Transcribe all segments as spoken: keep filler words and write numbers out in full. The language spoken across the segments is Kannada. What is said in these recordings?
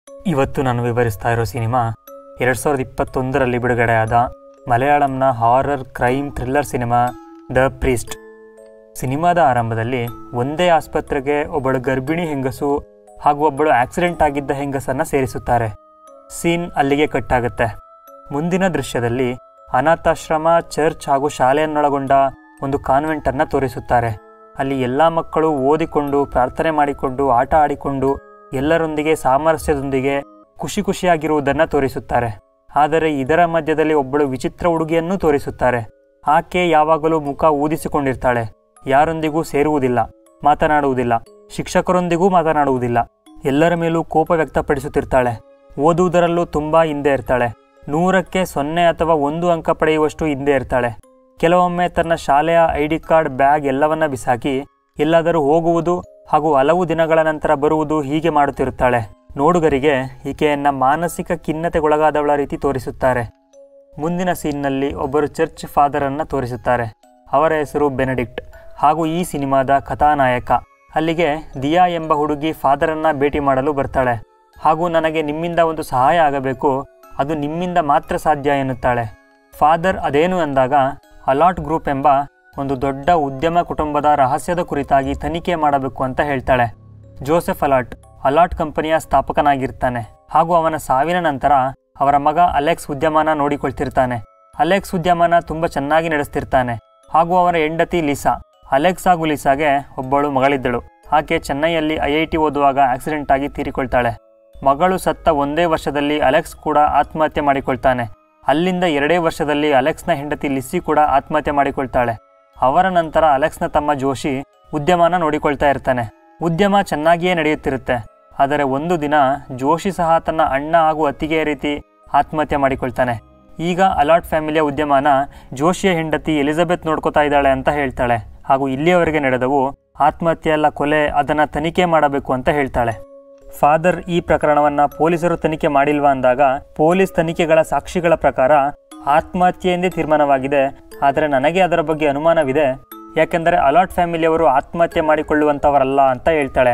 ಇವತ್ತು ನಾನು ವಿವರಿಸ್ತಾ ಇರೋ ಸಿನಿಮಾ ಎರಡು ಸಾವಿರದ ಇಪ್ಪತ್ತೊಂದರಲ್ಲಿ ಬಿಡುಗಡೆಯಾದ ಮಲಯಾಳಂನ horror crime thriller cinema the priest. ಸಿನಿಮಾದ ಆರಂಭದಲ್ಲಿ ಒಂದೇ ಆಸ್ಪತ್ರೆಗೆ ಒಬ್ಬಳು ಗರ್ಭಿಣಿ ಹೆಂಗಸು ಹಾಗೂ ಒಬ್ಬಳು ಆಕ್ಸಿಡೆಂಟ್ ಆಗಿದ್ದ ಹೆಂಗಸನ್ನು ಸೇರಿಸುತ್ತಾರೆ. ಸೀನ್ ಅಲ್ಲಿಗೆ ಕಟ್ಟಾಗುತ್ತೆ. ಮುಂದಿನ ದೃಶ್ಯದಲ್ಲಿ ಅನಾಥಾಶ್ರಮ, ಚರ್ಚ್ ಹಾಗೂ ಶಾಲೆಯನ್ನೊಳಗೊಂಡ ಒಂದು ಕಾನ್ವೆಂಟನ್ನು ತೋರಿಸುತ್ತಾರೆ. ಅಲ್ಲಿ ಎಲ್ಲ ಮಕ್ಕಳು ಓದಿಕೊಂಡು, ಪ್ರಾರ್ಥನೆ ಮಾಡಿಕೊಂಡು, ಆಟ ಆಡಿಕೊಂಡು, ಎಲ್ಲರೊಂದಿಗೆ ಸಾಮರಸ್ಯದೊಂದಿಗೆ ಖುಷಿ ಖುಷಿಯಾಗಿರುವುದನ್ನು ತೋರಿಸುತ್ತಾರೆ. ಆದರೆ ಇದರ ಮಧ್ಯದಲ್ಲಿ ಒಬ್ಬಳು ವಿಚಿತ್ರ ಹುಡುಗಿಯನ್ನು ತೋರಿಸುತ್ತಾರೆ. ಆಕೆ ಯಾವಾಗಲೂ ಮುಖ ಊದಿಸಿಕೊಂಡಿರ್ತಾಳೆ. ಯಾರೊಂದಿಗೂ ಸೇರುವುದಿಲ್ಲ, ಮಾತನಾಡುವುದಿಲ್ಲ, ಶಿಕ್ಷಕರೊಂದಿಗೂ ಮಾತನಾಡುವುದಿಲ್ಲ. ಎಲ್ಲರ ಮೇಲೂ ಕೋಪ ವ್ಯಕ್ತಪಡಿಸುತ್ತಿರ್ತಾಳೆ. ಓದುವುದರಲ್ಲೂ ತುಂಬ ಹಿಂದೆ ಇರ್ತಾಳೆ. ನೂರಕ್ಕೆ ಸೊನ್ನೆ ಅಥವಾ ಒಂದು ಅಂಕ ಪಡೆಯುವಷ್ಟು ಹಿಂದೆ ಇರ್ತಾಳೆ. ಕೆಲವೊಮ್ಮೆ ತನ್ನ ಶಾಲೆಯ ಐ ಡಿ ಕಾರ್ಡ್, ಬ್ಯಾಗ್ ಎಲ್ಲವನ್ನ ಬಿಸಾಕಿ ಎಲ್ಲಾದರೂ ಹೋಗುವುದು ಹಾಗೂ ಹಲವು ದಿನಗಳ ನಂತರ ಬರುವುದು ಹೀಗೆ ಮಾಡುತ್ತಿರುತ್ತಾಳೆ. ನೋಡುಗರಿಗೆ ಈಕೆಯನ್ನ ಮಾನಸಿಕ ಖಿನ್ನತೆಗೊಳಗಾದವಳ ರೀತಿ ತೋರಿಸುತ್ತಾರೆ. ಮುಂದಿನ ಸೀನ್ನಲ್ಲಿ ಒಬ್ಬರು ಚರ್ಚ್ ಫಾದರನ್ನು ತೋರಿಸುತ್ತಾರೆ. ಅವರ ಹೆಸರು ಬೆನೆಡಿಕ್ಟ್ ಹಾಗೂ ಈ ಸಿನಿಮಾದ ಕಥಾನಾಯಕ. ಅಲ್ಲಿಗೆ ದಿಯಾ ಎಂಬ ಹುಡುಗಿ ಫಾದರನ್ನು ಭೇಟಿ ಮಾಡಲು ಬರ್ತಾಳೆ ಹಾಗೂ ನನಗೆ ನಿಮ್ಮಿಂದ ಒಂದು ಸಹಾಯ ಆಗಬೇಕು, ಅದು ನಿಮ್ಮಿಂದ ಮಾತ್ರ ಸಾಧ್ಯ ಎನ್ನುತ್ತಾಳೆ. ಫಾದರ್ ಅದೇನು ಅಂದಾಗ ಅಲಾಟ್ ಗ್ರೂಪ್ ಎಂಬ ಒಂದು ದೊಡ್ಡ ಉದ್ಯಮ ಕುಟುಂಬದ ರಹಸ್ಯದ ಕುರಿತಾಗಿ ತನಿಖೆ ಮಾಡಬೇಕು ಅಂತ ಹೇಳ್ತಾಳೆ. ಜೋಸೆಫ್ ಅಲಾಟ್ ಅಲಾಟ್ ಕಂಪನಿಯ ಸ್ಥಾಪಕನಾಗಿರ್ತಾನೆ ಹಾಗೂ ಅವನ ಸಾವಿನ ನಂತರ ಅವರ ಮಗ ಅಲೆಕ್ಸ್ ಉದ್ಯಮನ ನೋಡಿಕೊಳ್ತಿರ್ತಾನೆ. ಅಲೆಕ್ಸ್ ಉದ್ಯಮನ ತುಂಬ ಚೆನ್ನಾಗಿ ನಡೆಸ್ತಿರ್ತಾನೆ ಹಾಗೂ ಅವರ ಹೆಂಡತಿ ಲಿಸಾ. ಅಲೆಕ್ಸ್ ಹಾಗೂ ಲಿಸಾಗೆ ಒಬ್ಬಳು ಮಗಳಿದ್ದಳು. ಆಕೆ ಚೆನ್ನೈಯಲ್ಲಿ ಐ ಐ ಟಿ ಓದುವಾಗ ಆಕ್ಸಿಡೆಂಟ್ ಆಗಿ ತೀರಿಕೊಳ್ತಾಳೆ. ಮಗಳು ಸತ್ತ ಒಂದೇ ವರ್ಷದಲ್ಲಿ ಅಲೆಕ್ಸ್ ಕೂಡ ಆತ್ಮಹತ್ಯೆ ಮಾಡಿಕೊಳ್ತಾನೆ. ಅಲ್ಲಿಂದ ಎರಡೇ ವರ್ಷದಲ್ಲಿ ಅಲೆಕ್ಸ್ನ ಹೆಂಡತಿ ಲಿಸ್ಸಿ ಕೂಡ ಆತ್ಮಹತ್ಯೆ ಮಾಡಿಕೊಳ್ತಾಳೆ. ಅವರ ನಂತರ ಅಲೆಕ್ಸ್ನ ತಮ್ಮ ಜೋಶಿ ಉದ್ಯಮನ ನೋಡಿಕೊಳ್ತಾ ಇರ್ತಾನೆ. ಉದ್ಯಮ ಚೆನ್ನಾಗಿಯೇ ನಡೆಯುತ್ತಿರುತ್ತೆ. ಆದರೆ ಒಂದು ದಿನ ಜೋಶಿ ಸಹ ತನ್ನ ಅಣ್ಣ ಹಾಗೂ ಅತ್ತಿಗೆಯ ರೀತಿ ಆತ್ಮಹತ್ಯೆ ಮಾಡಿಕೊಳ್ತಾನೆ. ಈಗ ಅಲಾಟ್ ಫ್ಯಾಮಿಲಿಯ ಉದ್ಯಮನ ಜೋಶಿಯ ಹೆಂಡತಿ ಎಲಿಜಬೆತ್ ನೋಡ್ಕೋತಾ ಇದ್ದಾಳೆ ಅಂತ ಹೇಳ್ತಾಳೆ ಹಾಗೂ ಇಲ್ಲಿಯವರೆಗೆ ನಡೆದವು ಆತ್ಮಹತ್ಯೆಯಲ್ಲ ಕೊಲೆ, ಅದನ್ನು ತನಿಖೆ ಮಾಡಬೇಕು ಅಂತ ಹೇಳ್ತಾಳೆ. ಫಾದರ್ ಈ ಪ್ರಕರಣವನ್ನು ಪೊಲೀಸರು ತನಿಖೆ ಮಾಡಿಲ್ವಾ ಅಂದಾಗ ಪೊಲೀಸ್ ತನಿಖೆಗಳ ಸಾಕ್ಷಿಗಳ ಪ್ರಕಾರ ಆತ್ಮಹತ್ಯೆ ಎಂದೇ ತೀರ್ಮಾನವಾಗಿದೆ. ಆದರೆ ನನಗೆ ಅದರ ಬಗ್ಗೆ ಅನುಮಾನವಿದೆ, ಯಾಕೆಂದರೆ ಅಲಾಟ್ ಫ್ಯಾಮಿಲಿಯವರು ಆತ್ಮಹತ್ಯೆ ಮಾಡಿಕೊಳ್ಳುವಂಥವರಲ್ಲ ಅಂತ ಹೇಳ್ತಾಳೆ.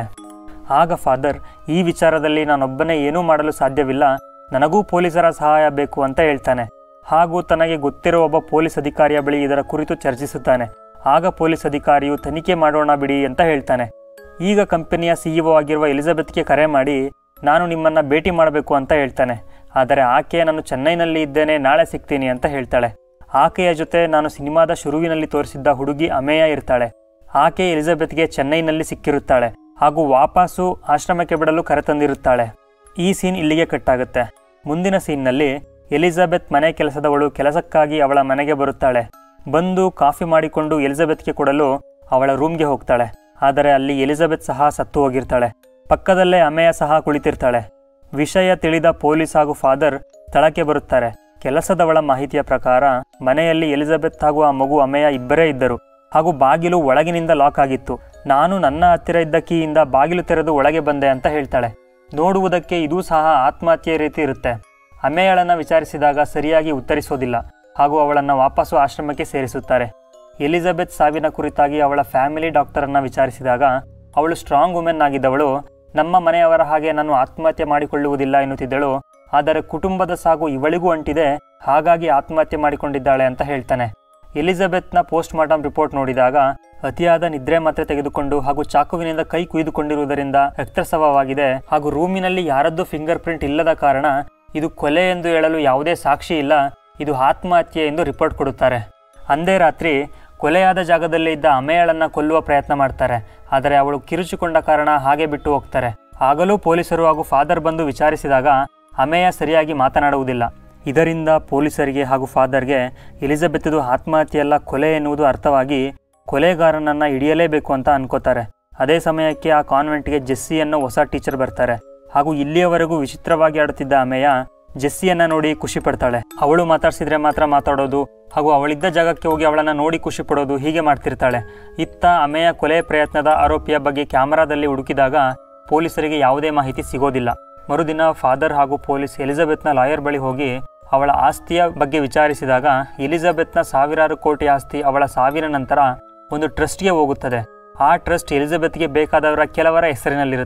ಆಗ ಫಾದರ್ ಈ ವಿಚಾರದಲ್ಲಿ ನಾನೊಬ್ಬನೇ ಏನೂ ಮಾಡಲು ಸಾಧ್ಯವಿಲ್ಲ, ನನಗೂ ಪೊಲೀಸರ ಸಹಾಯ ಬೇಕು ಅಂತ ಹೇಳ್ತಾನೆ ಹಾಗೂ ತನಗೆ ಗೊತ್ತಿರುವ ಒಬ್ಬ ಪೊಲೀಸ್ ಅಧಿಕಾರಿಯ ಬಳಿ ಇದರ ಕುರಿತು ಚರ್ಚಿಸುತ್ತಾನೆ. ಆಗ ಪೊಲೀಸ್ ಅಧಿಕಾರಿಯು ತನಿಖೆ ಮಾಡೋಣ ಬಿಡಿ ಅಂತ ಹೇಳ್ತಾನೆ. ಈಗ ಕಂಪನಿಯ ಸಿಇಒ ಆಗಿರುವ ಎಲಿಜಬೆತ್ಗೆ ಕರೆ ಮಾಡಿ ನಾನು ನಿಮ್ಮನ್ನು ಭೇಟಿ ಮಾಡಬೇಕು ಅಂತ ಹೇಳ್ತಾನೆ. ಆದರೆ ಆಕೆ ನಾನು ಚೆನ್ನೈನಲ್ಲಿ ಇದ್ದೇನೆ, ನಾಳೆ ಸಿಗ್ತೀನಿ ಅಂತ ಹೇಳ್ತಾಳೆ. ಆಕೆಯ ಜೊತೆ ನಾನು ಸಿನಿಮಾದ ಶುರುವಿನಲ್ಲಿ ತೋರಿಸಿದ್ದ ಹುಡುಗಿ ಅಮೇಯ ಇರ್ತಾಳೆ. ಆಕೆ ಎಲಿಜಬೆತ್ಗೆ ಚೆನ್ನೈನಲ್ಲಿ ಸಿಕ್ಕಿರುತ್ತಾಳೆ ಹಾಗೂ ವಾಪಸ್ಸು ಆಶ್ರಮಕ್ಕೆ ಬಿಡಲು ಕರೆತಂದಿರುತ್ತಾಳೆ. ಈ ಸೀನ್ ಇಲ್ಲಿಗೆ ಕಟ್ಟಾಗುತ್ತೆ. ಮುಂದಿನ ಸೀನ್ನಲ್ಲಿ ಎಲಿಜಬೆತ್ ಮನೆ ಕೆಲಸದವಳು ಕೆಲಸಕ್ಕಾಗಿ ಅವಳ ಮನೆಗೆ ಬರುತ್ತಾಳೆ. ಬಂದು ಕಾಫಿ ಮಾಡಿಕೊಂಡು ಎಲಿಜಬೆತ್ಗೆ ಕೊಡಲು ಅವಳ ರೂಮ್ಗೆ ಹೋಗ್ತಾಳೆ. ಆದರೆ ಅಲ್ಲಿ ಎಲಿಜಬೆತ್ ಸಹ ಸತ್ತು ಹೋಗಿರ್ತಾಳೆ. ಪಕ್ಕದಲ್ಲೇ ಅಮೇಯ ಸಹ ಕುಳಿತಿರ್ತಾಳೆ. ವಿಷಯ ತಿಳಿದ ಪೊಲೀಸ್ ಹಾಗೂ ಫಾದರ್ ಸ್ಥಳಕ್ಕೆ ಬರುತ್ತಾರೆ. ಕೆಲಸದವಳ ಮಾಹಿತಿಯ ಪ್ರಕಾರ ಮನೆಯಲ್ಲಿ ಎಲಿಜಬೆತ್ ಹಾಗೂ ಆ ಮಗು ಅಮೇಯ ಇಬ್ಬರೇ ಇದ್ದರು ಹಾಗೂ ಬಾಗಿಲು ಒಳಗಿನಿಂದ ಲಾಕ್ ಆಗಿತ್ತು. ನಾನು ನನ್ನ ಹತ್ತಿರ ಇದ್ದ ಕೀಯಿಂದ ಬಾಗಿಲು ತೆರೆದು ಒಳಗೆ ಬಂದೆ ಅಂತ ಹೇಳ್ತಾಳೆ. ನೋಡುವುದಕ್ಕೆ ಇದೂ ಸಹ ಆತ್ಮಹತ್ಯೆ ರೀತಿ ಇರುತ್ತೆ. ಅಮೇಯಳನ್ನು ವಿಚಾರಿಸಿದಾಗ ಸರಿಯಾಗಿ ಉತ್ತರಿಸೋದಿಲ್ಲ ಹಾಗೂ ಅವಳನ್ನು ವಾಪಸ್ಸು ಆಶ್ರಮಕ್ಕೆ ಸೇರಿಸುತ್ತಾರೆ. ಎಲಿಜಬೆತ್ ಸಾವಿನ ಕುರಿತಾಗಿ ಅವಳ ಫ್ಯಾಮಿಲಿ ಡಾಕ್ಟರನ್ನು ವಿಚಾರಿಸಿದಾಗ ಅವಳು ಸ್ಟ್ರಾಂಗ್ ವುಮೆನ್ ಆಗಿದ್ದವಳು. ನಮ್ಮ ಮನೆಯವರ ಹಾಗೆ ನಾನು ಆತ್ಮಹತ್ಯೆ ಮಾಡಿಕೊಳ್ಳುವುದಿಲ್ಲ ಎನ್ನುತ್ತಿದ್ದಳು. ಆದರೆ ಕುಟುಂಬದ ಸಾವು ಇವಳಿಗೂ ಅಂಟಿದೆ, ಹಾಗಾಗಿ ಆತ್ಮಹತ್ಯೆ ಮಾಡಿಕೊಂಡಿದ್ದಾಳೆ ಅಂತ ಹೇಳ್ತಾನೆ. ಎಲಿಜಬೆತ್ನ ಪೋಸ್ಟ್ ಮಾರ್ಟಮ್ ರಿಪೋರ್ಟ್ ನೋಡಿದಾಗ ಅತಿಯಾದ ನಿದ್ರೆ ಮಾತ್ರೆ ತೆಗೆದುಕೊಂಡು ಹಾಗೂ ಚಾಕುವಿನಿಂದ ಕೈ ಕುಯ್ದುಕೊಂಡಿರುವುದರಿಂದ ರಕ್ತಸ್ರಾವವಾಗಿದೆ ಹಾಗೂ ರೂಮಿನಲ್ಲಿ ಯಾರದ್ದೂ ಫಿಂಗರ್ ಪ್ರಿಂಟ್ ಇಲ್ಲದ ಕಾರಣ ಇದು ಕೊಲೆ ಎಂದು ಹೇಳಲು ಯಾವುದೇ ಸಾಕ್ಷಿ ಇಲ್ಲ, ಇದು ಆತ್ಮಹತ್ಯೆ ಎಂದು ರಿಪೋರ್ಟ್ ಕೊಡುತ್ತಾರೆ. ಅಂದೇ ರಾತ್ರಿ ಕೊಲೆಯಾದ ಜಾಗದಲ್ಲಿ ಇದ್ದ ಅಮೇಯಳನ್ನು ಕೊಲ್ಲುವ ಪ್ರಯತ್ನ ಮಾಡ್ತಾರೆ. ಆದರೆ ಅವಳು ಕಿರುಚಿಕೊಂಡ ಕಾರಣ ಹಾಗೆ ಬಿಟ್ಟು ಹೋಗ್ತಾರೆ. ಆಗಲೂ ಪೊಲೀಸರು ಹಾಗೂ ಫಾದರ್ ಬಂದು ವಿಚಾರಿಸಿದಾಗ ಅಮೇಯ ಸರಿಯಾಗಿ ಮಾತನಾಡುವುದಿಲ್ಲ. ಇದರಿಂದ ಪೊಲೀಸರಿಗೆ ಹಾಗೂ ಫಾದರ್ಗೆ ಎಲಿಜಬೆತ್ದು ಆತ್ಮಹತ್ಯೆಯಲ್ಲ ಕೊಲೆ ಎನ್ನುವುದು ಅರ್ಥವಾಗಿ ಕೊಲೆಗಾರನನ್ನು ಹಿಡಿಯಲೇಬೇಕು ಅಂತ ಅನ್ಕೋತಾರೆ. ಅದೇ ಸಮಯಕ್ಕೆ ಆ ಕಾನ್ವೆಂಟ್ಗೆ ಜೆಸ್ಸಿ ಅನ್ನೋ ಹೊಸ ಟೀಚರ್ ಬರ್ತಾರೆ ಹಾಗೂ ಇಲ್ಲಿಯವರೆಗೂ ವಿಚಿತ್ರವಾಗಿ ಆಡುತ್ತಿದ್ದ ಅಮೇಯ ಜೆಸ್ಸಿಯನ್ನು ನೋಡಿ ಖುಷಿ ಪಡ್ತಾಳೆ. ಅವಳು ಮಾತಾಡ್ಸಿದ್ರೆ ಮಾತ್ರ ಮಾತಾಡೋದು ಹಾಗೂ ಅವಳಿದ್ದ ಜಾಗಕ್ಕೆ ಹೋಗಿ ಅವಳನ್ನು ನೋಡಿ ಖುಷಿ ಪಡೋದು ಹೀಗೆ ಮಾಡ್ತಿರ್ತಾಳೆ. ಇತ್ತ ಅಮೇಯ ಕೊಲೆ ಪ್ರಯತ್ನದ ಆರೋಪಿಯ ಬಗ್ಗೆ ಕ್ಯಾಮರಾದಲ್ಲಿ ಹುಡುಕಿದಾಗ ಪೊಲೀಸರಿಗೆ ಯಾವುದೇ ಮಾಹಿತಿ ಸಿಗೋದಿಲ್ಲ. ಮರುದಿನ ಫಾದರ್ ಹಾಗೂ ಪೊಲೀಸ್ ಎಲಿಜಬೆತ್ನ ಲಾಯರ್ ಬಳಿ ಹೋಗಿ ಅವಳ ಆಸ್ತಿಯ ಬಗ್ಗೆ ವಿಚಾರಿಸಿದಾಗ ಎಲಿಜಬೆತ್ನ ಸಾವಿರಾರು ಕೋಟಿ ಆಸ್ತಿ ಅವಳ ಸಾವಿನ ನಂತರ ಒಂದು ಟ್ರಸ್ಟ್ಗೆ ಹೋಗುತ್ತದೆ. ಆ ಟ್ರಸ್ಟ್ ಎಲಿಜಬೆತ್ಗೆ ಬೇಕಾದವರ ಕೆಲವರ ಹೆಸರಿನಲ್ಲಿರುತ್ತೆ.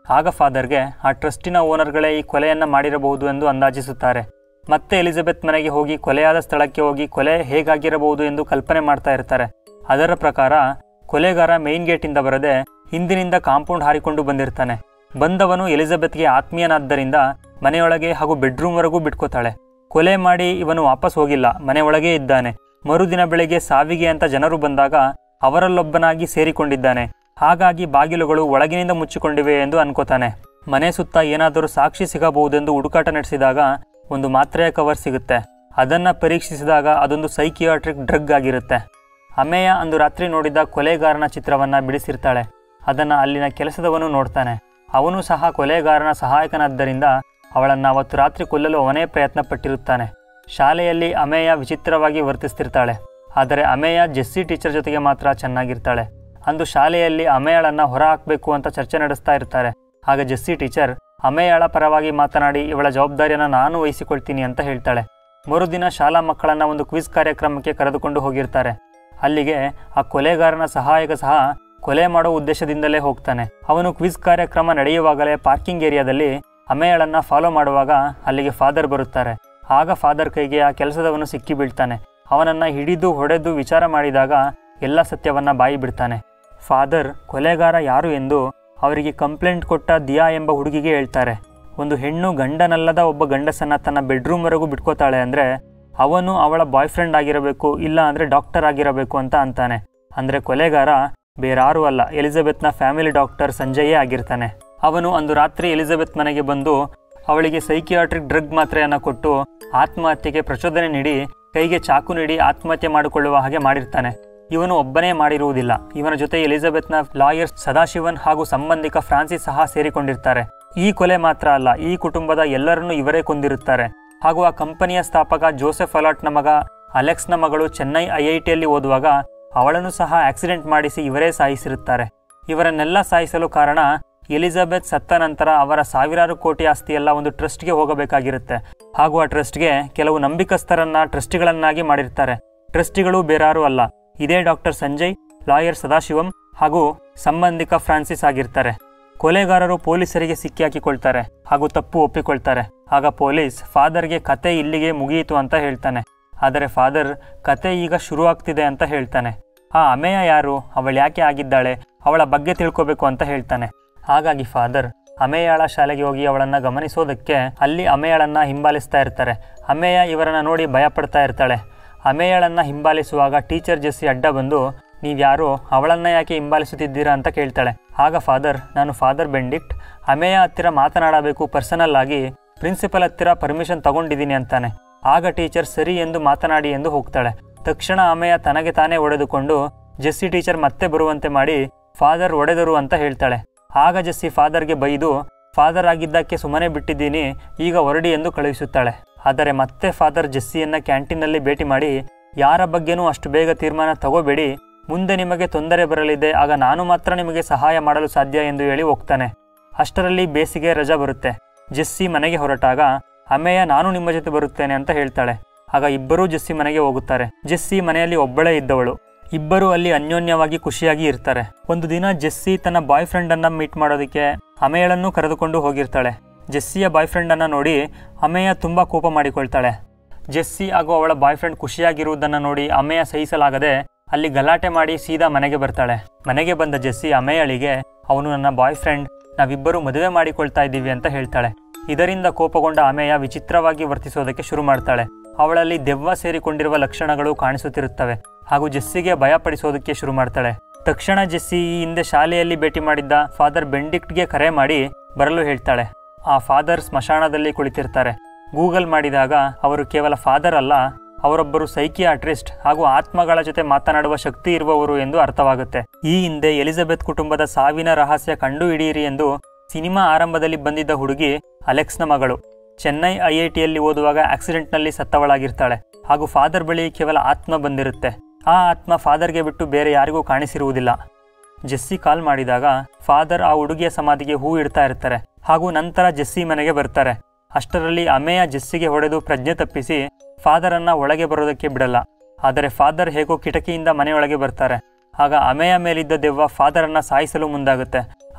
ಆಗ ಫಾದರ್ಗೆ ಆ ಟ್ರಸ್ಟಿನ ಓನರ್ಗಳೇ ಈ ಕೊಲೆಯನ್ನು ಮಾಡಿರಬಹುದು ಎಂದು ಅಂದಾಜಿಸುತ್ತಾರೆ. ಮತ್ತೆ ಎಲಿಜಬೆತ್ ಮನೆಗೆ ಹೋಗಿ ಕೊಲೆಯಾದ ಸ್ಥಳಕ್ಕೆ ಹೋಗಿ ಕೊಲೆ ಹೇಗಾಗಿರಬಹುದು ಎಂದು ಕಲ್ಪನೆ ಮಾಡ್ತಾ ಇರ್ತಾರೆ. ಅದರ ಪ್ರಕಾರ ಕೊಲೆಗಾರ ಮೇನ್ ಗೇಟಿಂದ ಬರದೆ ಹಿಂದಿನಿಂದ ಕಾಂಪೌಂಡ್ ಹಾರಿಕೊಂಡು ಬಂದಿರ್ತಾನೆ. ಬಂದವನು ಎಲಿಜಬೆತ್ಗೆ ಆತ್ಮೀಯನಾದ್ದರಿಂದ ಮನೆಯೊಳಗೆ ಹಾಗೂ ಬೆಡ್ರೂಮ್ವರೆಗೂ ಬಿಟ್ಕೋತಾಳೆ. ಕೊಲೆ ಮಾಡಿ ಇವನು ವಾಪಸ್ ಹೋಗಿಲ್ಲ, ಮನೆಯೊಳಗೇ ಇದ್ದಾನೆ. ಮರುದಿನ ಬೆಳಗ್ಗೆ ಸಾವಿಗೆ ಅಂತ ಜನರು ಬಂದಾಗ ಅವರಲ್ಲೊಬ್ಬನಾಗಿ ಸೇರಿಕೊಂಡಿದ್ದಾನೆ. ಹಾಗಾಗಿ ಬಾಗಿಲುಗಳು ಒಳಗಿನಿಂದ ಮುಚ್ಚಿಕೊಂಡಿವೆ ಎಂದು ಅನ್ಕೋತಾನೆ. ಮನೆ ಸುತ್ತ ಏನಾದರೂ ಸಾಕ್ಷಿ ಸಿಗಬಹುದೆಂದು ಹುಡುಕಾಟ ನಡೆಸಿದಾಗ ಒಂದು ಮಾತ್ರೆಯ ಕವರ್ ಸಿಗುತ್ತೆ. ಅದನ್ನು ಪರೀಕ್ಷಿಸಿದಾಗ ಅದೊಂದು ಸೈಕಿಯಾಟ್ರಿಕ್ ಡ್ರಗ್ ಆಗಿರುತ್ತೆ. ಅಮೇಯ ಅಂದು ರಾತ್ರಿ ನೋಡಿದ ಕೊಲೆಗಾರನ ಚಿತ್ರವನ್ನು ಬಿಡಿಸಿರ್ತಾಳೆ. ಅದನ್ನು ಅಲ್ಲಿನ ಕೆಲಸದವನು ನೋಡ್ತಾನೆ. ಅವನು ಸಹ ಕೊಲೆಗಾರನ ಸಹಾಯಕನಾದ್ದರಿಂದ ಅವಳನ್ನು ಅವತ್ತು ರಾತ್ರಿ ಕೊಲ್ಲಲು ಅವನೇ ಪ್ರಯತ್ನ ಪಟ್ಟಿರುತ್ತಾನೆ. ಶಾಲೆಯಲ್ಲಿ ಅಮೇಯ ವಿಚಿತ್ರವಾಗಿ ವರ್ತಿಸ್ತಿರ್ತಾಳೆ. ಆದರೆ ಅಮೇಯ ಜೆಸ್ಸಿ ಟೀಚರ್ ಜೊತೆಗೆ ಮಾತ್ರ ಚೆನ್ನಾಗಿರ್ತಾಳೆ. ಅಂದು ಶಾಲೆಯಲ್ಲಿ ಅಮೇಯಳನ್ನು ಹೊರ ಹಾಕಬೇಕು ಅಂತ ಚರ್ಚೆ ನಡೆಸ್ತಾ ಇರ್ತಾರೆ. ಆಗ ಜೆಸ್ಸಿ ಟೀಚರ್ ಅಮೇಯಳ ಪರವಾಗಿ ಮಾತನಾಡಿ ಇವಳ ಜವಾಬ್ದಾರಿಯನ್ನು ನಾನು ವಹಿಸಿಕೊಳ್ತೀನಿ ಅಂತ ಹೇಳ್ತಾಳೆ. ಮರುದಿನ ಶಾಲಾ ಮಕ್ಕಳನ್ನು ಒಂದು ಕ್ವಿಜ್ ಕಾರ್ಯಕ್ರಮಕ್ಕೆ ಕರೆದುಕೊಂಡು ಹೋಗಿರ್ತಾರೆ. ಅಲ್ಲಿಗೆ ಆ ಕೊಲೆಗಾರನ ಸಹಾಯಕ ಸಹ ಕೊಲೆ ಮಾಡೋ ಉದ್ದೇಶದಿಂದಲೇ ಹೋಗ್ತಾನೆ. ಅವನು ಕ್ವಿಜ್ ಕಾರ್ಯಕ್ರಮ ನಡೆಯುವಾಗಲೇ ಪಾರ್ಕಿಂಗ್ ಏರಿಯಾದಲ್ಲಿ ಅಮೇಯಳನ್ನು ಫಾಲೋ ಮಾಡುವಾಗ ಅಲ್ಲಿಗೆ ಫಾದರ್ ಬರುತ್ತಾರೆ. ಆಗ ಫಾದರ್ ಕೈಗೆ ಆ ಕೆಲಸದವನು ಸಿಕ್ಕಿ ಬೀಳ್ತಾನೆ. ಅವನನ್ನು ಹಿಡಿದು ಹೊಡೆದು ವಿಚಾರ ಮಾಡಿದಾಗ ಎಲ್ಲ ಸತ್ಯವನ್ನು ಬಾಯಿ ಬಿಡ್ತಾನೆ. ಫಾದರ್ ಕೊಲೆಗಾರ ಯಾರು ಎಂದು ಅವರಿಗೆ ಕಂಪ್ಲೇಂಟ್ ಕೊಟ್ಟ ದಿಯಾ ಎಂಬ ಹುಡುಗಿಗೆ ಹೇಳ್ತಾರೆ. ಒಂದು ಹೆಣ್ಣು ಗಂಡನಲ್ಲದ ಒಬ್ಬ ಗಂಡಸನ್ನು ತನ್ನ ಬೆಡ್ರೂಮ್ವರೆಗೂ ಬಿಟ್ಕೋತಾಳೆ ಅಂದರೆ ಅವನು ಅವಳ ಬಾಯ್ ಫ್ರೆಂಡ್ ಆಗಿರಬೇಕು, ಇಲ್ಲ ಅಂದರೆ ಡಾಕ್ಟರ್ ಆಗಿರಬೇಕು ಅಂತ ಅಂತಾನೆ. ಅಂದರೆ ಕೊಲೆಗಾರ ಬೇರಾರೂ ಅಲ್ಲ, ಎಲಿಜಬೆತ್ನ ಫ್ಯಾಮಿಲಿ ಡಾಕ್ಟರ್ ಸಂಜಯೇ ಆಗಿರ್ತಾನೆ. ಅವನು ಅಂದು ರಾತ್ರಿ ಎಲಿಜಬೆತ್ ಮನೆಗೆ ಬಂದು ಅವಳಿಗೆ ಸೈಕಿಯಾಟ್ರಿಕ್ ಡ್ರಗ್ ಮಾತ್ರೆಯನ್ನು ಕೊಟ್ಟು ಆತ್ಮಹತ್ಯೆಗೆ ಪ್ರಚೋದನೆ ನೀಡಿ ಕೈಗೆ ಚಾಕು ನೀಡಿ ಆತ್ಮಹತ್ಯೆ ಮಾಡಿಕೊಳ್ಳುವ ಹಾಗೆ ಮಾಡಿರ್ತಾನೆ. ಇವನು ಒಬ್ಬನೇ ಮಾಡಿರುವುದಿಲ್ಲ. ಇವನ ಜೊತೆ ಎಲಿಜಬೆತ್ನ ಲಾಯರ್ ಸದಾಶಿವನ್ ಹಾಗೂ ಸಂಬಂಧಿಕ ಫ್ರಾನ್ಸಿಸ್ ಸಹ ಸೇರಿಕೊಂಡಿರ್ತಾರೆ. ಈ ಕೊಲೆ ಮಾತ್ರ ಅಲ್ಲ, ಈ ಕುಟುಂಬದ ಎಲ್ಲರನ್ನೂ ಇವರೇ ಕೊಂದಿರುತ್ತಾರೆ. ಹಾಗೂ ಆ ಕಂಪನಿಯ ಸ್ಥಾಪಕ ಜೋಸೆಫ್ ಅಲಾಟ್ನ ಮಗ ಅಲೆಕ್ಸ್ನ ಮಗಳು ಚೆನ್ನೈ ಐ ಐ ಟಿಯಲ್ಲಿ ಓದುವಾಗ ಅವಳನ್ನು ಸಹ ಆಕ್ಸಿಡೆಂಟ್ ಮಾಡಿಸಿ ಇವರೇ ಸಾಯಿಸಿರುತ್ತಾರೆ. ಇವರನ್ನೆಲ್ಲ ಸಾಯಿಸಲು ಕಾರಣ ಎಲಿಜಬೆತ್ ಸತ್ತ ನಂತರ ಅವರ ಸಾವಿರಾರು ಕೋಟಿ ಆಸ್ತಿಯೆಲ್ಲ ಒಂದು ಟ್ರಸ್ಟ್ಗೆ ಹೋಗಬೇಕಾಗಿರುತ್ತೆ. ಹಾಗೂ ಆ ಟ್ರಸ್ಟ್ಗೆ ಕೆಲವು ನಂಬಿಕಸ್ಥರನ್ನ ಟ್ರಸ್ಟಿಗಳನ್ನಾಗಿ ಮಾಡಿರ್ತಾರೆ. ಟ್ರಸ್ಟಿಗಳು ಬೇರಾರೂ ಅಲ್ಲ, ಇದೇ ಡಾಕ್ಟರ್ ಸಂಜಯ್, ಲಾಯರ್ ಸದಾಶಿವಂ ಹಾಗೂ ಸಂಬಂಧಿಕ ಫ್ರಾನ್ಸಿಸ್ ಆಗಿರ್ತಾರೆ. ಕೊಲೆಗಾರರು ಪೊಲೀಸರಿಗೆ ಸಿಕ್ಕಿ ಹಾಕಿಕೊಳ್ತಾರೆ ಹಾಗೂ ತಪ್ಪು ಒಪ್ಪಿಕೊಳ್ತಾರೆ. ಆಗ ಪೊಲೀಸ್ ಫಾದರ್ಗೆ ಕತೆ ಇಲ್ಲಿಗೆ ಮುಗಿಯಿತು ಅಂತ ಹೇಳ್ತಾನೆ. ಆದರೆ ಫಾದರ್ ಕತೆ ಈಗ ಶುರು ಆಗ್ತಿದೆ ಅಂತ ಹೇಳ್ತಾನೆ. ಆ ಅಮೇಯ ಯಾರು, ಅವಳು ಯಾಕೆ ಆಗಿದ್ದಾಳೆ, ಅವಳ ಬಗ್ಗೆ ತಿಳ್ಕೋಬೇಕು ಅಂತ ಹೇಳ್ತಾನೆ. ಹಾಗಾಗಿ ಫಾದರ್ ಅಮೇಯಾಳ ಶಾಲೆಗೆ ಹೋಗಿ ಅವಳನ್ನು ಗಮನಿಸೋದಕ್ಕೆ ಅಲ್ಲಿ ಅಮೇಯಾಳನ್ನು ಹಿಂಬಾಲಿಸ್ತಾ ಇರ್ತಾರೆ. ಅಮೇಯ ಇವರನ್ನು ನೋಡಿ ಭಯಪಡ್ತಾ ಇರ್ತಾಳೆ. ಅಮೇಯಾಳನ್ನು ಹಿಂಬಾಲಿಸುವಾಗ ಟೀಚರ್ ಜೆಸ್ಸಿ ಅಡ್ಡ ಬಂದು ನೀವ್ಯಾರು, ಅವಳನ್ನು ಯಾಕೆ ಹಿಂಬಾಲಿಸುತ್ತಿದ್ದೀರಾ ಅಂತ ಕೇಳ್ತಾಳೆ. ಆಗ ಫಾದರ್ ನಾನು ಫಾದರ್ ಬೆಂಡಿಕ್ಟ್, ಅಮೇಯ ಹತ್ತಿರ ಮಾತನಾಡಬೇಕು ಪರ್ಸನಲ್ ಆಗಿ, ಪ್ರಿನ್ಸಿಪಲ್ ಹತ್ತಿರ ಪರ್ಮಿಷನ್ ತಗೊಂಡಿದ್ದೀನಿ ಅಂತಾನೆ. ಆಗ ಟೀಚರ್ ಸರಿ ಎಂದು ಮಾತನಾಡಿ ಎಂದು ಹೋಗ್ತಾಳೆ. ತಕ್ಷಣ ಅಮೇಯ ತನಗೆ ತಾನೇ ಒಡೆದುಕೊಂಡು ಜೆಸ್ಸಿ ಟೀಚರ್ ಮತ್ತೆ ಬರುವಂತೆ ಮಾಡಿ ಫಾದರ್ ಒಡೆದರು ಅಂತ ಹೇಳ್ತಾಳೆ. ಆಗ ಜೆಸ್ಸಿ ಫಾದರ್ಗೆ ಬೈದು ಫಾದರ್ ಆಗಿದ್ದಕ್ಕೆ ಸುಮ್ಮನೆ ಬಿಟ್ಟಿದ್ದೀನಿ, ಈಗ ಹೊರಡಿ ಎಂದು ಕಳುಹಿಸುತ್ತಾಳೆ. ಆದರೆ ಮತ್ತೆ ಫಾದರ್ ಜೆಸ್ಸಿಯನ್ನು ಕ್ಯಾಂಟೀನಲ್ಲಿ ಭೇಟಿ ಮಾಡಿ ಯಾರ ಬಗ್ಗೆನೂ ಅಷ್ಟು ಬೇಗ ತೀರ್ಮಾನ ತಗೋಬೇಡಿ, ಮುಂದೆ ನಿಮಗೆ ತೊಂದರೆ ಬರಲಿದೆ, ಆಗ ನಾನು ಮಾತ್ರ ನಿಮಗೆ ಸಹಾಯ ಮಾಡಲು ಸಾಧ್ಯ ಎಂದು ಹೇಳಿ ಹೋಗ್ತಾನೆ. ಅಷ್ಟರಲ್ಲಿ ಬೇಸಿಗೆ ರಜಾ ಬರುತ್ತೆ. ಜೆಸ್ಸಿ ಮನೆಗೆ ಹೊರಟಾಗ ಅಮೇಯ ನಾನು ನಿಮ್ಮ ಜೊತೆ ಬರುತ್ತೇನೆ ಅಂತ ಹೇಳ್ತಾಳೆ. ಆಗ ಇಬ್ಬರೂ ಜೆಸ್ಸಿ ಮನೆಗೆ ಹೋಗುತ್ತಾರೆ. ಜೆಸ್ಸಿ ಮನೆಯಲ್ಲಿ ಒಬ್ಬಳೇ ಇದ್ದವಳು. ಇಬ್ಬರು ಅಲ್ಲಿ ಅನ್ಯೋನ್ಯವಾಗಿ ಖುಷಿಯಾಗಿ ಇರ್ತಾರೆ. ಒಂದು ದಿನ ಜೆಸ್ಸಿ ತನ್ನ ಬಾಯ್ ಫ್ರೆಂಡನ್ನು ಮೀಟ್ ಮಾಡೋದಕ್ಕೆ ಅಮೇಯಳನ್ನು ಕರೆದುಕೊಂಡು ಹೋಗಿರ್ತಾಳೆ. ಜೆಸ್ಸಿಯ ಬಾಯ್ ಫ್ರೆಂಡನ್ನು ನೋಡಿ ಅಮೇಯ ತುಂಬ ಕೋಪ ಮಾಡಿಕೊಳ್ತಾಳೆ. ಜೆಸ್ಸಿ ಹಾಗೂ ಅವಳ ಬಾಯ್ ಫ್ರೆಂಡ್ ಖುಷಿಯಾಗಿರುವುದನ್ನು ನೋಡಿ ಅಮೇಯ ಸಹಿಸಲಾಗದೆ ಅಲ್ಲಿ ಗಲಾಟೆ ಮಾಡಿ ಸೀದಾ ಮನೆಗೆ ಬರ್ತಾಳೆ. ಮನೆಗೆ ಬಂದ ಜೆಸ್ಸಿ ಅಮೇಯಳಿಗೆ ಅವನು ನನ್ನ ಬಾಯ್ ಫ್ರೆಂಡ್, ನಾವಿಬ್ಬರು ಮದುವೆ ಮಾಡಿಕೊಳ್ತಾ ಇದ್ದೀವಿ ಅಂತ ಹೇಳ್ತಾಳೆ. ಇದರಿಂದ ಕೋಪಗೊಂಡ ಅಮೇಯ ವಿಚಿತ್ರವಾಗಿ ವರ್ತಿಸೋದಕ್ಕೆ ಶುರು ಮಾಡ್ತಾಳೆ. ಅವಳಲ್ಲಿ ದೆವ್ವ ಸೇರಿಕೊಂಡಿರುವ ಲಕ್ಷಣಗಳು ಕಾಣಿಸುತ್ತಿರುತ್ತವೆ ಹಾಗೂ ಜೆಸ್ಸಿಗೆ ಭಯಪಡಿಸೋದಕ್ಕೆ ಶುರು ಮಾಡ್ತಾಳೆ. ತಕ್ಷಣ ಜೆಸ್ಸಿ ಈ ಹಿಂದೆ ಶಾಲೆಯಲ್ಲಿ ಭೇಟಿ ಮಾಡಿದ್ದ ಫಾದರ್ ಬೆಂಡಿಕ್ಟ್ಗೆ ಕರೆ ಮಾಡಿ ಬರಲು ಹೇಳ್ತಾಳೆ. ಆ ಫಾದರ್ ಸ್ಮಶಾನದಲ್ಲಿ ಕುಳಿತಿರ್ತಾರೆ. ಗೂಗಲ್ ಮಾಡಿದಾಗ ಅವರು ಕೇವಲ ಫಾದರ್ ಅಲ್ಲ, ಅವರೊಬ್ಬರು ಸೈಕಿಯಾಟ್ರಿಸ್ಟ್ ಹಾಗೂ ಆತ್ಮಗಳ ಜೊತೆ ಮಾತನಾಡುವ ಶಕ್ತಿ ಇರುವವರು ಎಂದು ಅರ್ಥವಾಗುತ್ತೆ. ಈ ಹಿಂದೆ ಎಲಿಜಬೆತ್ ಕುಟುಂಬದ ಸಾವಿನ ರಹಸ್ಯ ಕಂಡು ಹಿಡಿಯಿರಿ ಎಂದು ಸಿನಿಮಾ ಆರಂಭದಲ್ಲಿ ಬಂದಿದ್ದ ಹುಡುಗಿ ಅಲೆಕ್ಸ್ನ ಮಗಳು. ಚೆನ್ನೈ ಐ ಐ ಟಿಯಲ್ಲಿ ಓದುವಾಗ ಆಕ್ಸಿಡೆಂಟ್ನಲ್ಲಿ ಸತ್ತವಳಾಗಿರ್ತಾಳೆ ಹಾಗೂ ಫಾದರ್ ಬಳಿ ಕೇವಲ ಆತ್ಮ ಬಂದಿರುತ್ತೆ. ಆ ಆತ್ಮ ಫಾದರ್ಗೆ ಬಿಟ್ಟು ಬೇರೆ ಯಾರಿಗೂ ಕಾಣಿಸಿರುವುದಿಲ್ಲ. ಜೆಸ್ಸಿ ಕಾಲ್ ಮಾಡಿದಾಗ ಫಾದರ್ ಆ ಹುಡುಗಿಯ ಸಮಾಧಿಗೆ ಹೂ ಇಡ್ತಾ ಇರ್ತಾರೆ ಹಾಗೂ ನಂತರ ಜೆಸ್ಸಿ ಮನೆಗೆ ಬರ್ತಾರೆ. ಅಷ್ಟರಲ್ಲಿ ಅಮೇಯ ಜೆಸ್ಸಿಗೆ ಹೊಡೆದು ಪ್ರಜ್ಞೆ ತಪ್ಪಿಸಿ ಫಾದರನ್ನು ಒಳಗೆ ಬರೋದಕ್ಕೆ ಬಿಡಲ್ಲ. ಆದರೆ ಫಾದರ್ ಹೇಗೋ ಕಿಟಕಿಯಿಂದ ಮನೆಯೊಳಗೆ ಬರ್ತಾರೆ. ಆಗ ಅಮೇಯ ಮೇಲಿದ್ದ ದೆವ್ವ ಫಾದರನ್ನು ಸಾಯಿಸಲು ಮುಂದಾಗುತ್ತೆ.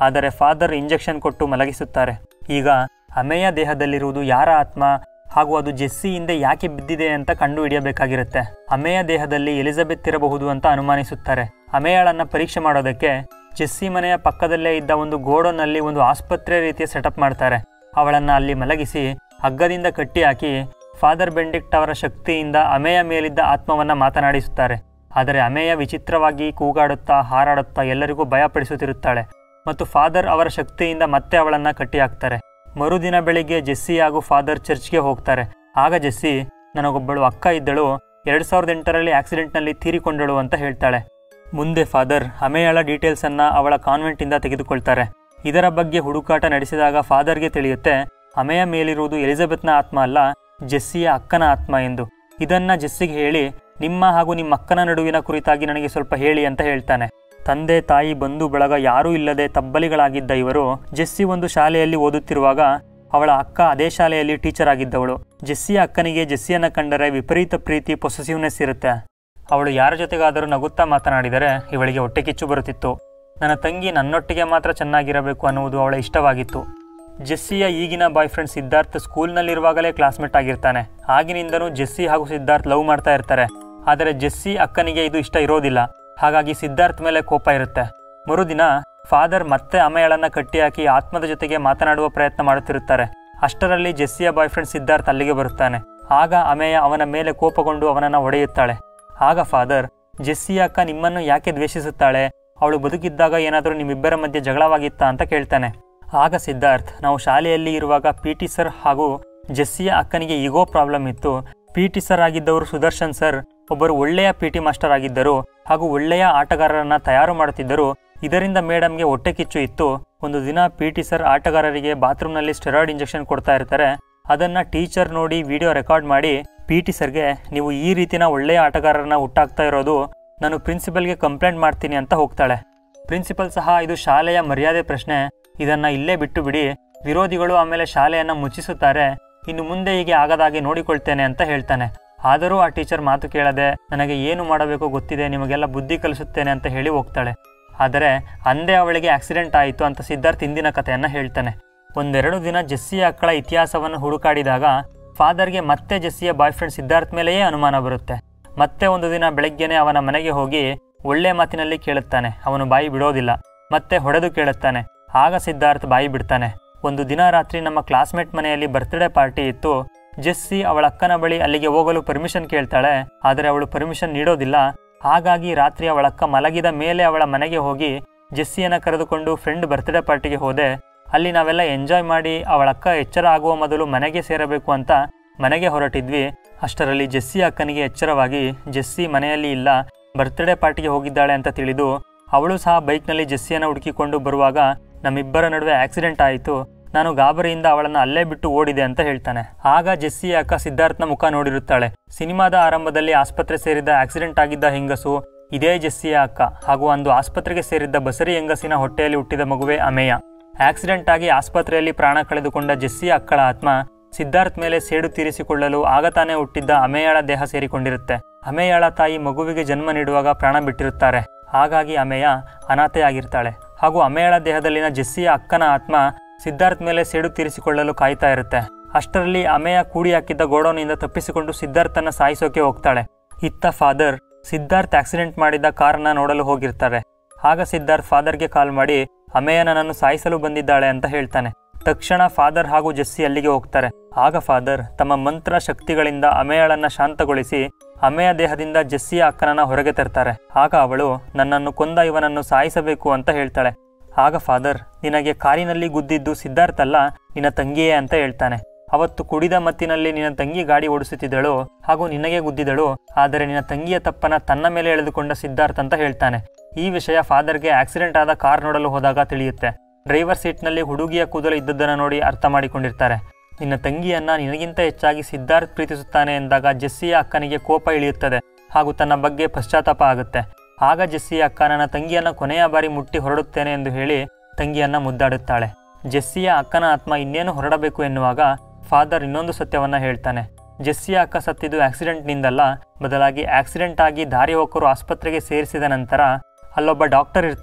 ಆದರೆ ಫಾದರ್ ಇಂಜೆಕ್ಷನ್ ಕೊಟ್ಟು ಮಲಗಿಸುತ್ತಾರೆ. ಈಗ ಅಮೆಯ ದೇಹದಲ್ಲಿರುವುದು ಯಾರ ಆತ್ಮ ಹಾಗೂ ಅದು ಜೆಸ್ಸಿ ಹಿಂದೆ ಯಾಕೆ ಬಿದ್ದಿದೆ ಅಂತ ಕಂಡು ಹಿಡಿಯಬೇಕಾಗಿರುತ್ತೆ. ಅಮೆಯ ದೇಹದಲ್ಲಿ ಎಲಿಜಬೆತ್ ಇರಬಹುದು ಅಂತ ಅನುಮಾನಿಸುತ್ತಾರೆ. ಅಮೆಯಾಳನ್ನು ಪರೀಕ್ಷೆ ಮಾಡೋದಕ್ಕೆ ಜೆಸ್ಸಿ ಮನೆಯ ಪಕ್ಕದಲ್ಲೇ ಇದ್ದ ಒಂದು ಗೋಡೌನ್ನಲ್ಲಿ ಒಂದು ಆಸ್ಪತ್ರೆ ರೀತಿಯ ಸೆಟಪ್ ಮಾಡ್ತಾರೆ. ಅವಳನ್ನು ಅಲ್ಲಿ ಮಲಗಿಸಿ ಹಗ್ಗದಿಂದ ಕಟ್ಟಿ ಹಾಕಿ ಫಾದರ್ ಬೆಂಡಿಕ್ಟ್ ಅವರ ಶಕ್ತಿಯಿಂದ ಅಮೆಯ ಮೇಲಿದ್ದ ಆತ್ಮವನ್ನು ಮಾತನಾಡಿಸುತ್ತಾರೆ. ಆದರೆ ಅಮೆಯ ವಿಚಿತ್ರವಾಗಿ ಕೂಗಾಡುತ್ತಾ ಹಾರಾಡುತ್ತಾ ಎಲ್ಲರಿಗೂ ಭಯಪಡಿಸುತ್ತಿರುತ್ತಾಳೆ ಮತ್ತು ಫಾದರ್ ಅವರ ಶಕ್ತಿಯಿಂದ ಮತ್ತೆ ಅವಳನ್ನು ಕಟ್ಟಿ ಹಾಕ್ತಾರೆ. ಮರುದಿನ ಬೆಳಿಗ್ಗೆ ಜೆಸ್ಸಿ ಹಾಗೂ ಫಾದರ್ ಚರ್ಚ್ಗೆ ಹೋಗ್ತಾರೆ. ಆಗ ಜೆಸ್ಸಿ, ನನಗೊಬ್ಬಳು ಅಕ್ಕ ಇದ್ದಳು, ಎರಡು ಸಾವಿರದ ಎಂಟರಲ್ಲಿ ಆಕ್ಸಿಡೆಂಟ್ನಲ್ಲಿ ತೀರಿಕೊಂಡಳು ಅಂತ ಹೇಳ್ತಾಳೆ. ಮುಂದೆ ಫಾದರ್ ಅಮೆಯಾಳ ಡೀಟೇಲ್ಸನ್ನು ಅವಳ ಕಾನ್ವೆಂಟಿಂದ ತೆಗೆದುಕೊಳ್ತಾರೆ. ಇದರ ಬಗ್ಗೆ ಹುಡುಕಾಟ ನಡೆಸಿದಾಗ ಫಾದರ್ಗೆ ತಿಳಿಯುತ್ತೆ ಅಮೆಯ ಮೇಲಿರುವುದು ಎಲಿಜಬೆತ್ನ ಆತ್ಮ ಅಲ್ಲ, ಜೆಸ್ಸಿಯ ಅಕ್ಕನ ಆತ್ಮ ಎಂದು. ಇದನ್ನು ಜೆಸ್ಸಿಗೆ ಹೇಳಿ, ನಿಮ್ಮ ಹಾಗೂ ನಿಮ್ಮ ಅಕ್ಕನ ನಡುವಿನ ಕುರಿತಾಗಿ ನನಗೆ ಸ್ವಲ್ಪ ಹೇಳಿ ಅಂತ ಹೇಳ್ತಾನೆ. ತಂದೆ ತಾಯಿ ಬಂಧು ಬಳಗ ಯಾರೂ ಇಲ್ಲದೆ ತಬ್ಬಲಿಗಳಾಗಿದ್ದ ಇವರು ಜೆಸ್ಸಿ ಒಂದು ಶಾಲೆಯಲ್ಲಿ ಓದುತ್ತಿರುವಾಗ ಅವಳ ಅಕ್ಕ ಅದೇ ಶಾಲೆಯಲ್ಲಿ ಟೀಚರ್ ಆಗಿದ್ದವಳು. ಜೆಸ್ಸಿಯ ಅಕ್ಕನಿಗೆ ಜೆಸ್ಸಿಯನ್ನು ಕಂಡರೆ ವಿಪರೀತ ಪ್ರೀತಿ, ಪೊಸೆಸಿವ್ನೆಸ್ ಇರುತ್ತೆ. ಅವಳು ಯಾರ ಜೊತೆಗಾದರೂ ನಗುತ್ತಾ ಮಾತನಾಡಿದರೆ ಇವಳಿಗೆ ಹೊಟ್ಟೆ ಕಿಚ್ಚು ಬರುತ್ತಿತ್ತು. ನನ್ನ ತಂಗಿ ನನ್ನೊಟ್ಟಿಗೆ ಮಾತ್ರ ಚೆನ್ನಾಗಿರಬೇಕು ಅನ್ನುವುದು ಅವಳ ಇಷ್ಟವಾಗಿತ್ತು. ಜೆಸ್ಸಿಯ ಈಗಿನ ಬಾಯ್ ಫ್ರೆಂಡ್ ಸಿದ್ಧಾರ್ಥ್ ಸ್ಕೂಲ್ನಲ್ಲಿರುವಾಗಲೇ ಕ್ಲಾಸ್ಮೇಟ್ ಆಗಿರ್ತಾನೆ. ಆಗಿನಿಂದನೂ ಜೆಸ್ಸಿ ಹಾಗೂ ಸಿದ್ಧಾರ್ಥ್ ಲವ್ ಮಾಡ್ತಾ ಇರ್ತಾರೆ. ಆದರೆ ಜೆಸ್ಸಿ ಅಕ್ಕನಿಗೆ ಇದು ಇಷ್ಟ ಇರೋದಿಲ್ಲ. ಹಾಗಾಗಿ ಸಿದ್ಧಾರ್ಥ್ ಮೇಲೆ ಕೋಪ ಇರುತ್ತೆ. ಮರುದಿನ ಫಾದರ್ ಮತ್ತೆ ಅಮೆಯಾಳನ್ನು ಕಟ್ಟಿ ಹಾಕಿ ಆತ್ಮದ ಜೊತೆಗೆ ಮಾತನಾಡುವ ಪ್ರಯತ್ನ ಮಾಡುತ್ತಿರುತ್ತಾರೆ. ಅಷ್ಟರಲ್ಲಿ ಜೆಸ್ಸಿಯ ಬಾಯ್ ಫ್ರೆಂಡ್ ಸಿದ್ಧಾರ್ಥ್ ಅಲ್ಲಿಗೆ ಬರುತ್ತಾನೆ. ಆಗ ಅಮೆಯ ಅವನ ಮೇಲೆ ಕೋಪಗೊಂಡು ಅವನನ್ನು ಹೊಡೆಯುತ್ತಾಳೆ. ಆಗ ಫಾದರ್, ಜೆಸ್ಸಿಯ ಅಕ್ಕ ನಿಮ್ಮನ್ನು ಯಾಕೆ ದ್ವೇಷಿಸುತ್ತಾಳೆ? ಅವಳು ಬದುಕಿದ್ದಾಗ ಏನಾದರೂ ನಿಮ್ಮಿಬ್ಬರ ಮಧ್ಯೆ ಜಗಳವಾಗಿತ್ತಾ ಅಂತ ಕೇಳ್ತಾನೆ. ಆಗ ಸಿದ್ಧಾರ್ಥ್, ನಾವು ಶಾಲೆಯಲ್ಲಿ ಇರುವಾಗ ಪಿ ಟಿ ಸರ್ ಹಾಗೂ ಜೆಸ್ಸಿಯ ಅಕ್ಕನಿಗೆ ಈಗೋ ಪ್ರಾಬ್ಲಮ್ ಇತ್ತು. ಪಿ ಟಿ ಸರ್ ಆಗಿದ್ದವರು ಸುದರ್ಶನ್ ಸರ್ ಒಬ್ಬರು ಒಳ್ಳೆಯ ಪಿ ಟಿ ಮಾಸ್ಟರ್ ಆಗಿದ್ದರು ಹಾಗೂ ಒಳ್ಳೆಯ ಆಟಗಾರರನ್ನು ತಯಾರು ಮಾಡುತ್ತಿದ್ದರು. ಇದರಿಂದ ಮೇಡಮ್ಗೆ ಹೊಟ್ಟೆ ಕಿಚ್ಚು ಇತ್ತು. ಒಂದು ದಿನ ಪಿ ಟಿ ಸರ್ ಆಟಗಾರರಿಗೆ ಬಾತ್ರೂಮ್ನಲ್ಲಿ ಸ್ಟೆರಾಯ್ಡ್ ಇಂಜೆಕ್ಷನ್ ಕೊಡ್ತಾ ಇರ್ತಾರೆ. ಅದನ್ನು ಟೀಚರ್ ನೋಡಿ ವಿಡಿಯೋ ರೆಕಾರ್ಡ್ ಮಾಡಿ ಪಿ ಟಿ ಸರ್ಗೆ, ನೀವು ಈ ರೀತಿನ ಒಳ್ಳೆಯ ಆಟಗಾರರನ್ನ ಹುಟ್ಟಾಕ್ತಾ ಇರೋದು, ನಾನು ಪ್ರಿನ್ಸಿಪಲ್ಗೆ ಕಂಪ್ಲೇಂಟ್ ಮಾಡ್ತೀನಿ ಅಂತ ಹೋಗ್ತಾಳೆ. ಪ್ರಿನ್ಸಿಪಲ್ ಸಹ ಇದು ಶಾಲೆಯ ಮರ್ಯಾದೆ ಪ್ರಶ್ನೆ, ಇದನ್ನು ಇಲ್ಲೇ ಬಿಟ್ಟು ಬಿಡಿ, ವಿರೋಧಿಗಳು ಆಮೇಲೆ ಶಾಲೆಯನ್ನು ಮುಚ್ಚಿಸುತ್ತಾರೆ, ಇನ್ನು ಮುಂದೆ ಹೀಗೆ ಆಗದಾಗೆ ನೋಡಿಕೊಳ್ತೇನೆ ಅಂತ ಹೇಳ್ತಾನೆ. ಆದರೂ ಆ ಟೀಚರ್ ಮಾತು ಕೇಳದೆ, ನನಗೆ ಏನು ಮಾಡಬೇಕು ಗೊತ್ತಿದೆ, ನಿಮಗೆಲ್ಲ ಬುದ್ಧಿ ಕಲಿಸುತ್ತೇನೆ ಅಂತ ಹೇಳಿ ಹೋಗ್ತಾಳೆ. ಆದರೆ ಅಂದೇ ಅವಳಿಗೆ ಆಕ್ಸಿಡೆಂಟ್ ಆಯಿತು ಅಂತ ಸಿದ್ಧಾರ್ಥ್ ಹಿಂದಿನ ಕಥೆಯನ್ನು ಹೇಳ್ತಾನೆ. ಒಂದೆರಡು ದಿನ ಜೆಸ್ಸಿಯ ಅಕ್ಕಳ ಇತಿಹಾಸವನ್ನು ಹುಡುಕಾಡಿದಾಗ ಫಾದರ್ಗೆ ಮತ್ತೆ ಜೆಸ್ಸಿಯ ಬಾಯ್ ಫ್ರೆಂಡ್ ಸಿದ್ಧಾರ್ಥ್ ಮೇಲೆಯೇ ಅನುಮಾನ ಬರುತ್ತೆ. ಮತ್ತೆ ಒಂದು ದಿನ ಬೆಳಗ್ಗೆನೆ ಅವನ ಮನೆಗೆ ಹೋಗಿ ಒಳ್ಳೆ ಮಾತಿನಲ್ಲಿ ಕೇಳುತ್ತಾನೆ. ಅವನು ಬಾಯಿ ಬಿಡೋದಿಲ್ಲ. ಮತ್ತೆ ಹೊಡೆದು ಕೇಳುತ್ತಾನೆ. ಆಗ ಸಿದ್ಧಾರ್ಥ್ ಬಾಯಿ ಬಿಡ್ತಾನೆ. ಒಂದು ದಿನ ರಾತ್ರಿ ನಮ್ಮ ಕ್ಲಾಸ್ಮೇಟ್ ಮನೆಯಲ್ಲಿ ಬರ್ತ್ಡೇ ಪಾರ್ಟಿ ಇತ್ತು. ಜೆಸ್ಸಿ ಅವಳ ಅಕ್ಕನ ಬಳಿ ಅಲ್ಲಿಗೆ ಹೋಗಲು ಪರ್ಮಿಷನ್ ಕೇಳ್ತಾಳೆ. ಆದರೆ ಅವಳು ಪರ್ಮಿಷನ್ ನೀಡೋದಿಲ್ಲ. ಹಾಗಾಗಿ ರಾತ್ರಿ ಅವಳಕ್ಕ ಮಲಗಿದ ಮೇಲೆ ಅವಳ ಮನೆಗೆ ಹೋಗಿ ಜೆಸ್ಸಿಯನ್ನು ಕರೆದುಕೊಂಡು ಫ್ರೆಂಡ್ ಬರ್ತ್ಡೇ ಪಾರ್ಟಿಗೆ ಹೋದೆ. ಅಲ್ಲಿ ನಾವೆಲ್ಲ ಎಂಜಾಯ್ ಮಾಡಿ ಅವಳಕ್ಕ ಎಚ್ಚರ ಆಗುವ ಮೊದಲು ಮನೆಗೆ ಸೇರಬೇಕು ಅಂತ ಮನೆಗೆ ಹೊರಟಿದ್ವಿ. ಅಷ್ಟರಲ್ಲಿ ಜೆಸ್ಸಿ ಅಕ್ಕನಿಗೆ ಎಚ್ಚರವಾಗಿ ಜೆಸ್ಸಿ ಮನೆಯಲ್ಲಿ ಇಲ್ಲ, ಬರ್ತ್ಡೇ ಪಾರ್ಟಿಗೆ ಹೋಗಿದ್ದಾಳೆ ಅಂತ ತಿಳಿದು ಅವಳು ಸಹ ಬೈಕ್ನಲ್ಲಿ ಜೆಸ್ಸಿಯನ್ನು ಹುಡುಕಿಕೊಂಡು ಬರುವಾಗ ನಮ್ಮಿಬ್ಬರ ನಡುವೆ ಆಕ್ಸಿಡೆಂಟ್ ಆಯಿತು. ನಾನು ಗಾಬರಿಯಿಂದ ಅವಳನ್ನು ಅಲ್ಲೇ ಬಿಟ್ಟು ಓಡಿದೆ ಅಂತ ಹೇಳ್ತಾನೆ. ಆಗ ಜೆಸ್ಸಿಯ ಅಕ್ಕ ಸಿದ್ಧಾರ್ಥ್ನ ಮುಖ ನೋಡಿರುತ್ತಾಳೆ. ಸಿನಿಮಾದ ಆರಂಭದಲ್ಲಿ ಆಸ್ಪತ್ರೆ ಸೇರಿದ ಆಕ್ಸಿಡೆಂಟ್ ಆಗಿದ್ದ ಹೆಂಗಸು ಇದೇ ಜೆಸ್ಸಿಯ ಅಕ್ಕ ಹಾಗೂ ಅಂದು ಆಸ್ಪತ್ರೆಗೆ ಸೇರಿದ್ದ ಬಸರಿ ಹೆಂಗಸಿನ ಹೊಟ್ಟೆಯಲ್ಲಿ ಹುಟ್ಟಿದ ಮಗುವೆ ಅಮೆಯ. ಆಕ್ಸಿಡೆಂಟ್ ಆಗಿ ಆಸ್ಪತ್ರೆಯಲ್ಲಿ ಪ್ರಾಣ ಕಳೆದುಕೊಂಡ ಜೆಸ್ಸಿಯ ಅಕ್ಕಳ ಆತ್ಮ ಸಿದ್ಧಾರ್ಥ್ ಮೇಲೆ ಸೇಡು ತೀರಿಸಿಕೊಳ್ಳಲು ಆಗ ತಾನೇ ಹುಟ್ಟಿದ್ದ ಅಮೆಯಾಳ ದೇಹ ಸೇರಿಕೊಂಡಿರುತ್ತೆ. ಅಮೆಯಾಳ ತಾಯಿ ಮಗುವಿಗೆ ಜನ್ಮ ನೀಡುವಾಗ ಪ್ರಾಣ ಬಿಟ್ಟಿರುತ್ತಾರೆ. ಹಾಗಾಗಿ ಅಮೆಯ ಅನಾಥೆಯಾಗಿರ್ತಾಳೆ ಹಾಗೂ ಅಮೆಯಾಳ ದೇಹದಲ್ಲಿನ ಜೆಸ್ಸಿಯ ಅಕ್ಕನ ಆತ್ಮ ಸಿದ್ಧಾರ್ಥ್ ಮೇಲೆ ಸೇಡು ತೀರಿಸಿಕೊಳ್ಳಲು ಕಾಯ್ತಾ ಇರುತ್ತೆ. ಅಷ್ಟರಲ್ಲಿ ಅಮೆಯ ಕೂಡಿ ಹಾಕಿದ್ದ ಗೋಡೌನಿಂದ ತಪ್ಪಿಸಿಕೊಂಡು ಸಿದ್ಧಾರ್ಥನ್ನ ಸಾಯಿಸೋಕೆ ಹೋಗ್ತಾಳೆ. ಇತ್ತ ಫಾದರ್ ಸಿದ್ಧಾರ್ಥ್ ಆಕ್ಸಿಡೆಂಟ್ ಮಾಡಿದ್ದ ಕಾರನ್ನ ನೋಡಲು ಹೋಗಿರ್ತಾರೆ. ಆಗ ಸಿದ್ಧಾರ್ಥ್ ಫಾದರ್ಗೆ ಕಾಲ್ ಮಾಡಿ ಅಮೆಯ ನನ್ನನ್ನು ಸಾಯಿಸಲು ಬಂದಿದ್ದಾಳೆ ಅಂತ ಹೇಳ್ತಾನೆ. ತಕ್ಷಣ ಫಾದರ್ ಹಾಗೂ ಜೆಸ್ಸಿ ಅಲ್ಲಿಗೆ ಹೋಗ್ತಾರೆ. ಆಗ ಫಾದರ್ ತಮ್ಮ ಮಂತ್ರ ಶಕ್ತಿಗಳಿಂದ ಅಮೆಯಾಳನ್ನ ಶಾಂತಗೊಳಿಸಿ ಅಮೆಯ ದೇಹದಿಂದ ಜೆಸ್ಸಿಯ ಅಕ್ಕನನ್ನ ಹೊರಗೆ ತರ್ತಾರೆ. ಆಗ ಅವಳು ನನ್ನನ್ನು ಕೊಂದ ಇವನನ್ನು ಸಾಯಿಸಬೇಕು ಅಂತ ಹೇಳ್ತಾಳೆ. ಆಗ ಫಾದರ್, ನಿನಗೆ ಕಾರಿನಲ್ಲಿ ಗುದ್ದಿದ್ದು ಸಿದ್ಧಾರ್ಥ್ ಅಲ್ಲ, ನಿನ್ನ ತಂಗಿಯೇ ಅಂತ ಹೇಳ್ತಾನೆ. ಅವತ್ತು ಕುಡಿದ ಮತ್ತಿನಲ್ಲಿ ನಿನ್ನ ತಂಗಿ ಗಾಡಿ ಓಡಿಸುತ್ತಿದ್ದಳು ಹಾಗೂ ನಿನಗೆ ಗುದ್ದಿದಳು, ಆದರೆ ನಿನ್ನ ತಂಗಿಯ ತಪ್ಪನ ತನ್ನ ಮೇಲೆ ಎಳೆದುಕೊಂಡ ಸಿದ್ಧಾರ್ಥ್ ಅಂತ ಹೇಳ್ತಾನೆ. ಈ ವಿಷಯ ಫಾದರ್ಗೆ ಆಕ್ಸಿಡೆಂಟ್ ಆದ ಕಾರ್ ನೋಡಲು ಹೋದಾಗ ತಿಳಿಯುತ್ತೆ. ಡ್ರೈವರ್ ಸೀಟ್ನಲ್ಲಿ ಹುಡುಗಿಯ ಕೂದಲು ಇದ್ದದ್ದನ್ನು ನೋಡಿ ಅರ್ಥ ಮಾಡಿಕೊಂಡಿರ್ತಾರೆ. ನಿನ್ನ ತಂಗಿಯನ್ನ ನಿನಗಿಂತ ಹೆಚ್ಚಾಗಿ ಸಿದ್ಧಾರ್ಥ್ ಪ್ರೀತಿಸುತ್ತಾನೆ ಎಂದಾಗ ಜೆಸ್ಸಿಯ ಅಕ್ಕನಿಗೆ ಕೋಪ ಇಳಿಯುತ್ತದೆ ಹಾಗೂ ತನ್ನ ಬಗ್ಗೆ ಪಶ್ಚಾತ್ತಾಪ ಆಗುತ್ತೆ. ಆಗ ಜೆಸ್ಸಿಯ ಅಕ್ಕ ನನ್ನ ತಂಗಿಯನ್ನ ಕೊನೆಯ ಬಾರಿ ಮುಟ್ಟಿ ಹೊರಡುತ್ತೇನೆ ಎಂದು ಹೇಳಿ ತಂಗಿಯನ್ನ ಮುದ್ದಾಡುತ್ತಾಳೆ. ಜೆಸ್ಸಿಯ ಅಕ್ಕನ ಆತ್ಮ ಇನ್ನೇನು ಹೊರಡಬೇಕು ಎನ್ನುವಾಗ ಫಾದರ್ ಇನ್ನೊಂದು ಸತ್ಯವನ್ನ ಹೇಳ್ತಾನೆ. ಜೆಸ್ಸಿಯ ಅಕ್ಕ ಸತ್ತಿದ್ದು ಆಕ್ಸಿಡೆಂಟ್ನಿಂದಲ್ಲ, ಬದಲಾಗಿ ಆಕ್ಸಿಡೆಂಟ್ ಆಗಿ ದಾರಿ ಹೋಕರು ಆಸ್ಪತ್ರೆಗೆ ಸೇರಿಸಿದ ನಂತರ ಅಲ್ಲೊಬ್ಬ ಡಾಕ್ಟರ್ ಇರ್ತಾನೆ.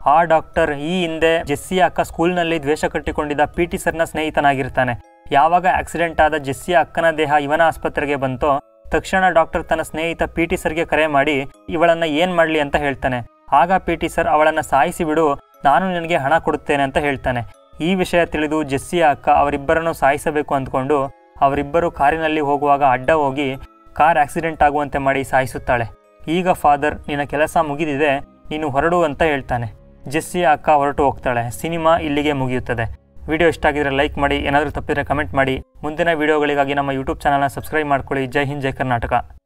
ಆ ಡಾಕ್ಟರ್ ಈ ಹಿಂದೆ ಜೆಸ್ಸಿಯ ಅಕ್ಕ ಸ್ಕೂಲ್ನಲ್ಲಿ ದ್ವೇಷ ಕಟ್ಟಿಕೊಂಡಿದ್ದ ಪಿ ಟಿ ಸರ್ನ ಸ್ನೇಹಿತನಾಗಿರ್ತಾನೆ. ಯಾವಾಗ ಆಕ್ಸಿಡೆಂಟ್ ಆದ ಜೆಸ್ಸಿಯ ಅಕ್ಕನ ದೇಹ ಇವನ ಆಸ್ಪತ್ರೆಗೆ ಬಂತೋ ತಕ್ಷಣ ಡಾಕ್ಟರ್ ತನ್ನ ಸ್ನೇಹಿತ ಪಿ ಟಿ ಸರ್ಗೆ ಕರೆ ಮಾಡಿ ಇವಳನ್ನ ಏನ್ ಮಾಡ್ಲಿ ಅಂತ ಹೇಳ್ತಾನೆ. ಆಗ ಪಿ ಟಿ ಸರ್ ಅವಳನ್ನ ಸಾಯಿಸಿ ಬಿಡು, ನಾನು ನಿನಗೆ ಹಣ ಕೊಡುತ್ತೇನೆ ಅಂತ ಹೇಳ್ತಾನೆ. ಈ ವಿಷಯ ತಿಳಿದು ಜೆಸ್ಸಿಯ ಅಕ್ಕ ಅವರಿಬ್ಬರನ್ನು ಸಾಯಿಸಬೇಕು ಅಂದ್ಕೊಂಡು ಅವರಿಬ್ಬರು ಕಾರಿನಲ್ಲಿ ಹೋಗುವಾಗ ಅಡ್ಡ ಹೋಗಿ ಕಾರ್ ಆಕ್ಸಿಡೆಂಟ್ ಆಗುವಂತೆ ಮಾಡಿ ಸಾಯಿಸುತ್ತಾಳೆ. ಈಗ ಫಾದರ್ ನಿನ್ನ ಕೆಲಸ ಮುಗಿದಿದೆ, ನೀನು ಹೊರಡು ಅಂತ ಹೇಳ್ತಾನೆ. ಜೆಸ್ಸಿಯ ಅಕ್ಕ ಹೊರಟು ಹೋಗ್ತಾಳೆ. ಸಿನಿಮಾ ಇಲ್ಲಿಗೆ ಮುಗಿಯುತ್ತದೆ. ವಿಡಿಯೋ ಇಷ್ಟ ಆಗಿದ್ರೆ ಲೈಕ್ ಮಾಡಿ, ಏನಾದರೂ ತಪ್ಪಿದ್ರೆ ಕಮೆಂಟ್ ಮಾಡಿ. ಮುಂದಿನ ವಿಡಿಯೋಗಳಿಗಾಗಿ ನಮ್ಮ ಯೂಟ್ಯೂಬ್ ಚಾನಲ್ನ ಸಬ್ಸ್ಕ್ರೈಬ್ ಮಾಡ್ಕೊಳ್ಳಿ. ಜೈ ಹಿಂದ್, ಜೈ ಕರ್ನಾಟಕ.